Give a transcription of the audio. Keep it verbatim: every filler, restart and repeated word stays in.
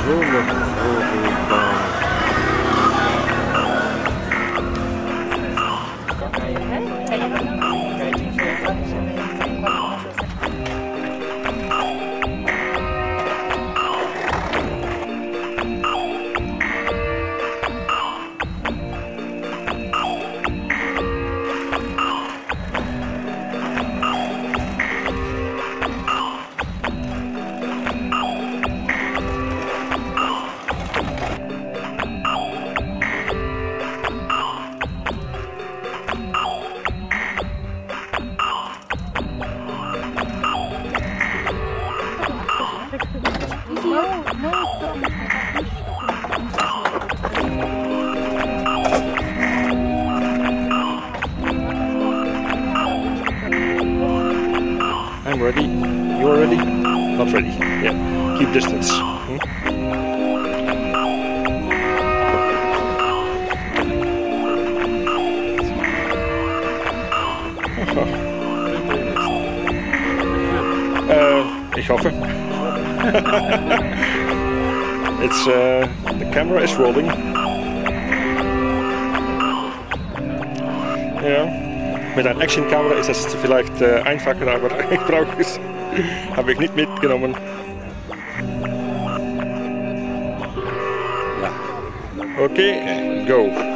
I'm ready. You are ready? Not ready. Yeah. Keep distance. Hmm? uh, ich hoffe. It's uh, the camera is rolling. Ja. Mit einer Action-Kamera ist es vielleicht äh, einfacher, aber ich brauche es. Habe ich nicht mitgenommen. Ja. Okay, go.